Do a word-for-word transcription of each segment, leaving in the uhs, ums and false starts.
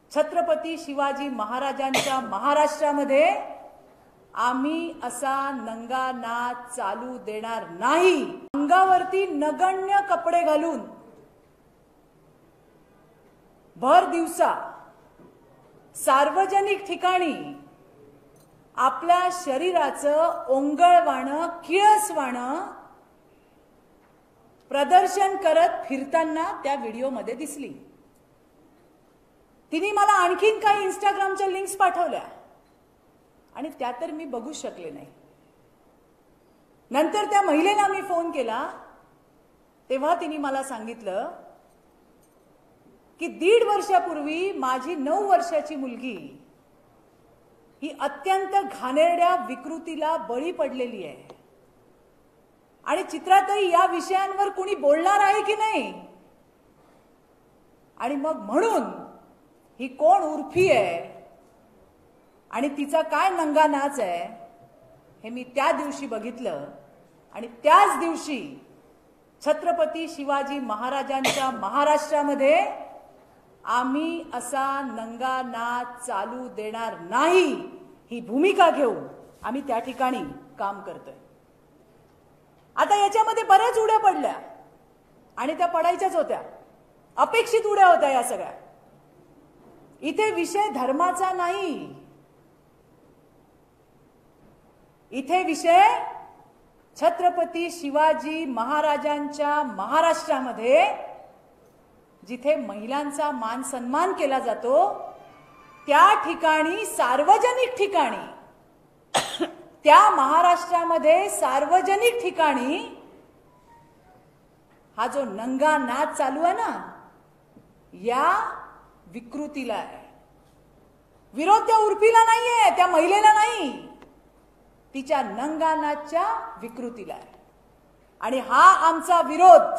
छत्रपती शिवाजी महाराजांच्या महाराष्ट्रामध्ये आम्ही असा नंगा नाच चालू देणार नाही। अंगावरती नगण्य कपडे घालून भर दिवसा सार्वजनिक ठिकाणी आपल्या शरीराचं ओंगळवाणं किळसवाणं प्रदर्शन करत फिरताना त्या व्हिडिओमध्ये दिसली। तिने मला आणखीन काही इंस्टाग्रामच्या लिंक्स पाठवल्या आणि त्या तर मी बघू शकले नाही। नंतर त्या महिलेला मी फोन केला तेव्हा तिने मला सांगितलं की दीड वर्षापूर्वी माझी नऊ वर्षाची मुलगी ही अत्यंत घाणेरड्या विकृतीला बळी पडलेली आहे आणि चित्रातही या विषयांवर कोणी बोलणार आहे की नाही। आणि मग म्हणून ही कोण उर्फी आहे आणि तिचा काय नंगा नाच आहे हे मी त्या दिवशी बघितलं आणि त्याच दिवशी छत्रपती शिवाजी महाराजांच्या महाराष्ट्रामध्ये आम्ही असा नंगा नाच चालू देणार नाही ही भूमिका घेऊन आम्ही त्या ठिकाणी काम करतोय। आता याच्यामध्ये बऱ्याच उड्या पडल्या आणि त्या पडायच्याच होत्या, अपेक्षित उड्या होत्या या सगळ्या। इथे विषय धर्माचा नाही, इथे विषय छत्रपती शिवाजी महाराजांच्या महाराष्ट्रामध्ये जिथे महिलांचा मान सन्मान केला जातो त्या ठिकाणी सार्वजनिक ठिकाणी त्या महाराष्ट्रामध्ये सार्वजनिक ठिकाणी हा जो नंगा नाच चालू आहे ना या विकृतीला आहे। विरोध त्या उर्फीला नाहीये, त्या महिलेला नाही, तिच्या नंगा नाचच्या विकृतीला आहे। आणि हा आमचा विरोध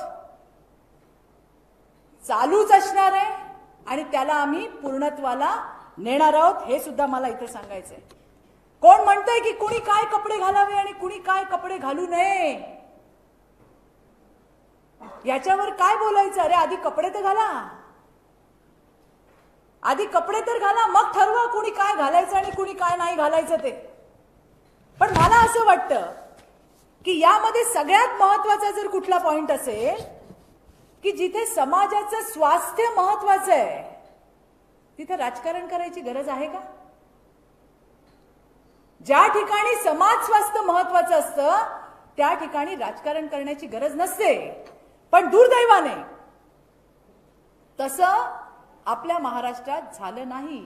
चालूच असणार आहे आणि त्याला आम्ही पूर्णत्वाला नेणार आहोत हे सुद्धा मला इथे सांगायचंय। कोण म्हणतंय की कुणी काय कपडे घालावे आणि कुणी काय कपडे घालू नये याच्यावर काय बोलायचं? अरे आधी कपडे तर घाला, आधी कपडे तर घाला, मग ठरवा कुणी काय घालायचं आणि कुणी काय नाही घालायचं ते। पण मला असं वाटतं की यामध्ये सगळ्यात महत्वाचा जर कुठला पॉइंट असेल की जिथे समाजाचं स्वास्थ्य महत्वाचं आहे तिथे राजकारण करायची गरज आहे का? ज्या ठिकाणी समाज स्वास्थ्य महत्वाचं असतं त्या ठिकाणी राजकारण करण्याची गरज नसते। पण दुर्दैवाने तसं आपल्या महाराष्ट्रात झालं नाही।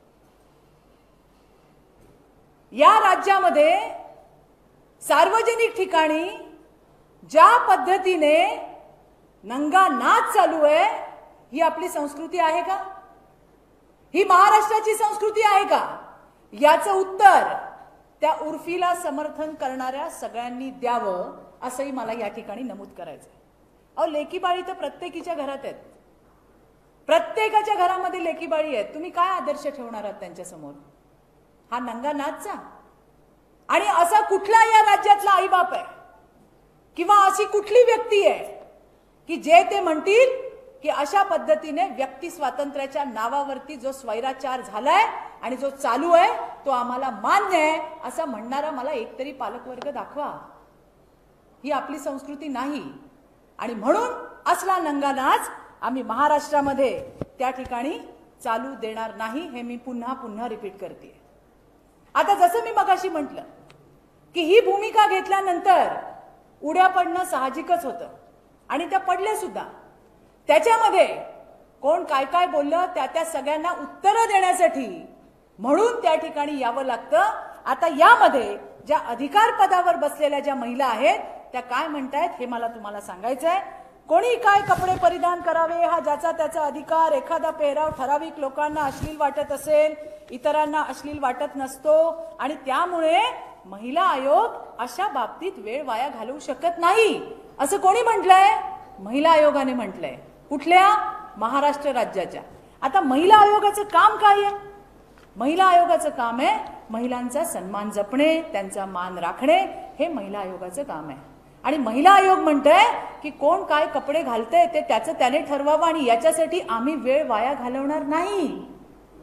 या राज्यामध्ये सार्वजनिक ठिकाणी ज्या पद्धतीने नंगा नाच चालू आहे ही आपली संस्कृती आहे का? ही महाराष्ट्राची संस्कृती आहे का? याचं उत्तर त्या उर्फीला समर्थन करणाऱ्या सगळ्यांनी द्यावं असंही मला या ठिकाणी नमूद करायचंय। अहो लेकीबाळी तर प्रत्येकीच्या घरात आहेत, प्रत्येकाच्या घरामध्ये लेकीबाळी आहेत। तुम्ही काय आदर्श ठेवणार आहात त्यांच्या समोर? हा नंगा नाचचा? आणि असा कुठला या राज्यातला आईबाप आहे किंवा अशी कुठली व्यक्ती आहे की जे ते म्हणतील की अशा पद्धतीने व्यक्ती स्वातंत्र्याच्या नावावरती जो स्वैराचार झालाय आणि जो चालू आहे तो आम्हाला मान्य आहे असं म्हणणारा मला एकतरी पालकवर्ग दाखवा। ही आपली संस्कृती नाही आणि म्हणून असला नंगा नाच आम्ही महाराष्ट्रामध्ये त्या ठिकाणी चालू देणार नाही हे मी पुन्हा पुन्हा रिपीट करते। आता जसं मी मगाशी म्हटलं की ही भूमिका घेतल्यानंतर उड्या पडणं साहजिकच होतं आणि त्या पडल्या सुद्धा। त्याच्यामध्ये कोण काय काय बोललं त्या त्या सगळ्यांना उत्तरं देण्यासाठी म्हणून त्या ठिकाणी यावं लागतं। आता यामध्ये ज्या अधिकार पदावर बसलेल्या ज्या महिला आहेत त्या काय म्हणतायत हे मला तुम्हाला सांगायचंय। कोणी काय कपडे परिधान करावे हा ज्याचा त्याचा अधिकार, एखादा पेहराव ठराविक लोकांना अश्लील वाटत असेल इतरांना अश्लील वाटत नसतो आणि त्यामुळे महिला आयोग अशा बाबतीत वेळ वाया घालवू शकत नाही असं कोणी म्हटलंय? महिला आयोगाने म्हटलंय। कुठल्या? महाराष्ट्र राज्याच्या। आता महिला आयोगाचं काम काय आहे? महिला आयोगाचं काम आहे महिलांचा सन्मान जपणे, त्यांचा मान राखणे, हे महिला आयोगाचं काम आहे। आणि महिला आयोग म्हणतोय की कोण काय कपडे घालतंय ते त्याचं त्याने ठरवावं आणि याच्यासाठी आम्ही वेळ वाया घालवणार नाही।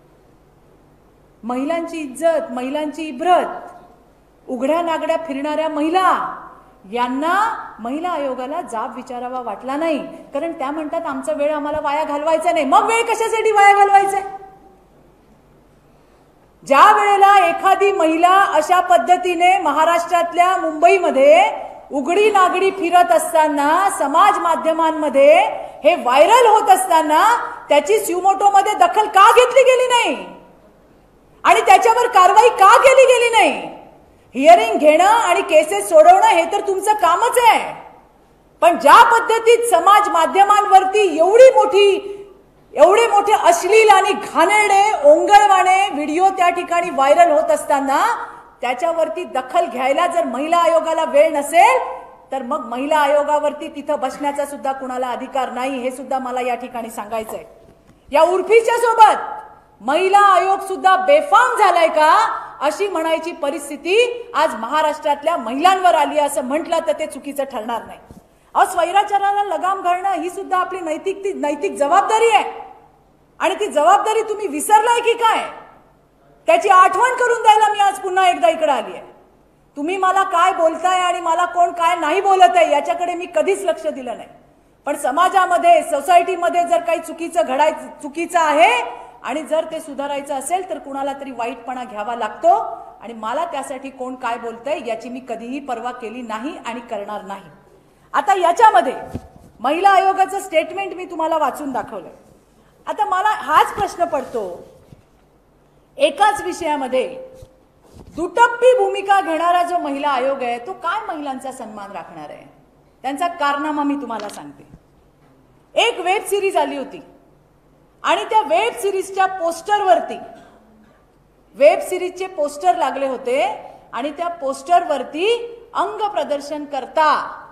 महिलांची इज्जत, महिलांची इब्रत, उघड्या नागड्या फिरणाऱ्या महिला यांना महिला आयोगाला जाब विचारावा वाटला नाही. कारण त्या म्हणतात आमचा वेळ आम्हाला वाया घालवायचा नाही. मग वेळ कशासाठी वाया घालवायचा? ज्या वेळेला एखादी महिला अशा पद्धतीने महाराष्ट्रातल्या मुंबईमध्ये उघडी नागडी फिरत असताना, समाज माध्यमांमध्ये हे व्हायरल होत असताना त्याची स्युमोटोमध्ये दखल का घेतली गेली नाही आणि त्याच्यावर कारवाई का केली गेली नाही? हिअरिंग घेणं आणि केसेस सोडवणं हे तर तुमचं कामच आहे. पण ज्या पद्धतीत समाज माध्यमांवरती एवढी मोठी एवढे मोठे अश्लील आणि घाणेरडे ओंगळवाणे व्हिडिओ त्या ठिकाणी व्हायरल होत असताना त्याच्यावरती दखल घ्यायला जर महिला आयोगाला वेळ नसेल तर मग महिला आयोगावरती तिथं बसण्याचा सुद्धा कुणाला अधिकार नाही, हे सुद्धा मला या ठिकाणी सांगायचंय. या उर्फीच्या सोबत महिला आयोग सुद्धा बेफाम झालाय का अशी म्हणायची परिस्थिती आज महाराष्ट्रातल्या महिलांवर आली असं म्हटलं तर ते चुकीचं ठरणार नाही. अहो, स्वैराचाराला लगाम घालणं ही सुद्धा आपली नैतिक नैतिक जबाबदारी आहे आणि ती जबाबदारी तुम्ही विसरलाय की काय त्याची आठवण करून द्यायला मी आज पुन्हा एकदा इकडे आली आहे. तुम्ही मला काय बोलताय आणि मला कोण काय नाही बोलत आहे याच्याकडे मी कधीच लक्ष दिलं नाही. पण समाजामध्ये, सोसायटीमध्ये जर काही चुकीचं घडायचं चुकीचं आहे आणि जर ते सुधारायचं असेल तर कुणाला तरी वाईटपणा घ्यावा लागतो आणि मला त्यासाठी कोण काय बोलतंय याची मी कधीही पर्वा केली नाही आणि करणार नाही. आता याच्यामध्ये महिला आयोगाचं स्टेटमेंट मी तुम्हाला वाचून दाखवलंय. आता मला हाच प्रश्न पडतो, एकाच विषयामध्ये दुटप्पी भूमिका घेणारा जो महिला आयोग आहे तो काय महिलांचा सन्मान राखणार आहे? त्यांचा कारनामा मी तुम्हाला सांगते. एक वेब सिरीज आली होती आणि त्या वेब सिरीजच्या पोस्टरवरती वेब सिरीजचे पोस्टर लागले होते आणि त्या पोस्टरवरती अंग प्रदर्शन करता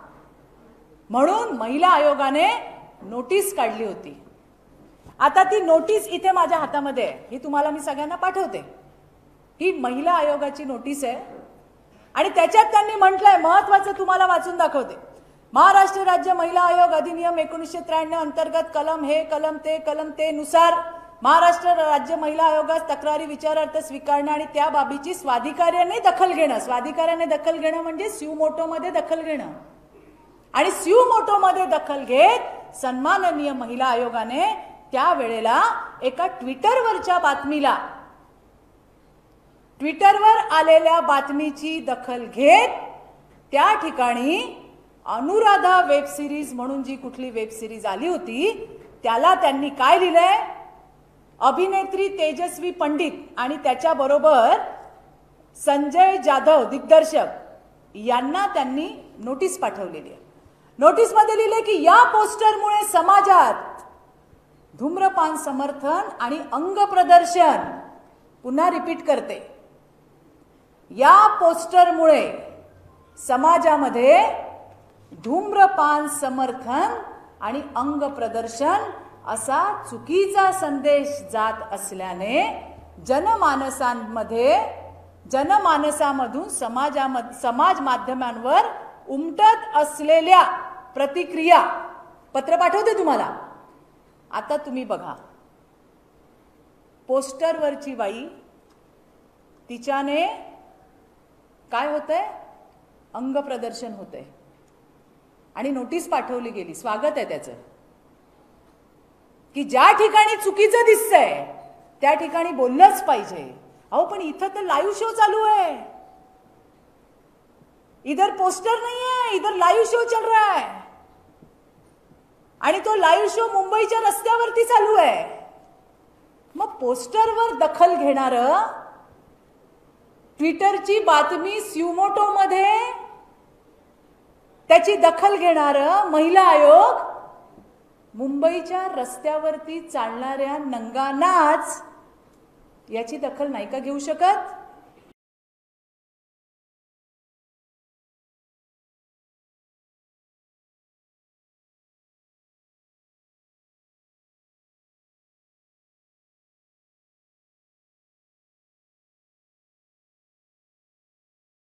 म्हणून महिला आयोगाने नोटीस काढली होती. आता ती नोटीस इथे माझ्या हातामध्ये आहे, ही तुम्हाला मी सगळ्यांना पाठवते. ही महिला आयोगाची नोटीस आहे आणि त्याच्यात त्यांनी म्हटलंय, महत्वाचं तुम्हाला वाचून दाखवते. महाराष्ट्र राज्य महिला आयोग अधिनियम एकोणीसशे त्र्याण्णव अंतर्गत कलम हे कलम ते कलम ते नुसार महाराष्ट्र राज्य महिला आयोगास तक्रारी विचारार्थ स्वीकारणं आणि त्या बाबीची स्वाधिकाऱ्याने दखल घेणं. स्वाधिकाऱ्याने दखल घेणं म्हणजे स्युमोटोमध्ये दखल घेणं आणि स्युमोटोमध्ये दखल घेत सन्माननीय महिला आयोगाने त्यावेळेला एका ट्विटरवरच्या बातमीला ट्विटरवर आलेल्या बातमीची दखल घेत त्या ठिकाणी अनुराधा वेब सिरीज म्हणून जी कुठली वेब सिरीज आली होती त्याला त्यांनी काय लिहिलंय, अभिनेत्री तेजस्वी पंडित आणि त्याच्याबरोबर संजय जाधव दिग्दर्शक यांना त्यांनी नोटीस पाठवलेली आहे. नोटीस मध्ये लिहिले की या पोस्टरमुळे समाजात धूम्रपान समर्थन आणि अंग प्रदर्शन, पुन्हा रिपीट करते, या पोस्टरमुळे समाजामध्ये धूम्रपान समर्थन आणि अंग प्रदर्शन असा चुकीचा संदेश जात असल्याने जनमानसांमध्ये जनमानसामधून समाजामध्ये समाज माध्यमांवर उमटत असलेल्या प्रतिक्रिया पत्र पाठवते तुम्हाला. आता तुम्ही बघा, पोस्टरवरची बाई तिच्याने काय होतंय, अंग प्रदर्शन होतंय आणि नोटीस पाठवली गेली. स्वागत आहे त्याचं की ज्या ठिकाणी चुकीचं दिसतंय त्या ठिकाणी बोललंच पाहिजे. अहो पण इथं तर लाईव्ह शो चालू आहे, इधर पोस्टर नहीं है, इधर लाईव्ह शो चल रहा है आणि तो लाईव्ह शो मुंबईच्या रस्त्यावरती चालू आहे. मग पोस्टरवर दखल घेणारं, ट्विटरची बातमी स्युमोटो मध्ये त्याची दखल घेणारं महिला आयोग मुंबईच्या रस्त्यावरती चालणाऱ्या नंगा नाच याची दखल नाही का घेऊ शकत?